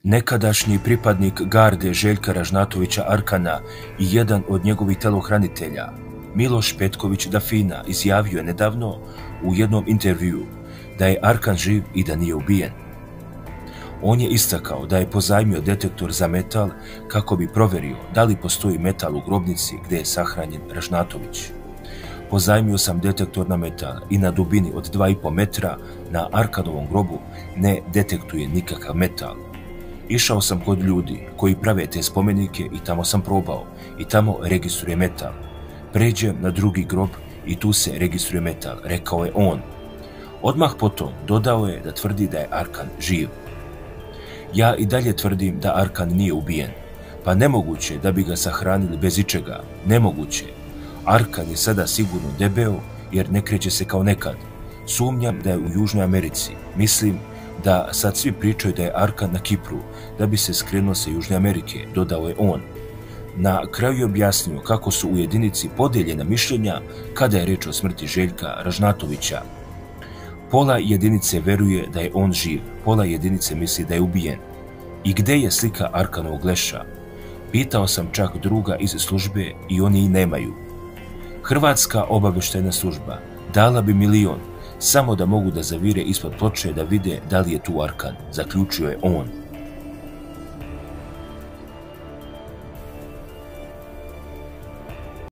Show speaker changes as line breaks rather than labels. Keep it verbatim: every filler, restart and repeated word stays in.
Nekadašnji pripadnik garde Željka Ražnatovića Arkana i jedan od njegovih telohranitelja, Miloš Petković Dafina, izjavio je nedavno u jednom intervjuu da je Arkan živ i da nije ubijen. On je istakao da je pozajmio detektor za metal kako bi proverio da li postoji metal u grobnici gdje je sahranjen Ražnatović. Pozajmio sam detektor na metal i na dubini od dva i po metra na Arkanovom grobu ne detektuje nikakav metal. Išao sam kod ljudi koji prave te spomenike i tamo sam probao i tamo registruje metal. Pređem na drugi grob i tu se registruje metal, rekao je on. Odmah potom dodao je da tvrdi da je Arkan živ. Ja i dalje tvrdim da Arkan nije ubijen. Pa nemoguće da bi ga sahranili bez ičega. Nemoguće. Arkan je sada sigurno debeo jer ne kreće se kao nekad. Sumnjam da je u Južnoj Americi. Mislim da sad svi pričaju da je Arkan na Kipru da bi se skrenuo sa Južne Amerike, dodao je on. Na kraju je objasnio kako su u jedinici podijeljena mišljenja kada je reč o smrti Željka Ražnatovića. Pola jedinice veruje da je on živ, pola jedinice misli da je ubijen. I gde je slika Arkanovog leša? Pitao sam čak druga iz službe i oni i nemaju. Hrvatska obavještajna služba dala bi milion samo da mogu da zavire ispod ploče da vide da li je tu Arkan, zaključio je on.